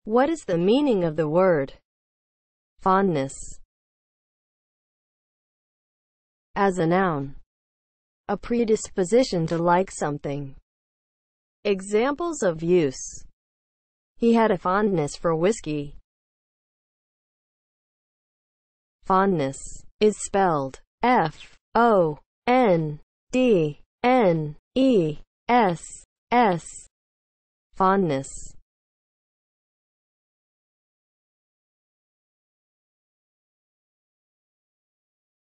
What is the meaning of the word fondness? As a noun, a predisposition to like something. Examples of use: he had a fondness for whiskey. Fondness is spelled F-O-N-D-N-E-S-S. Fondness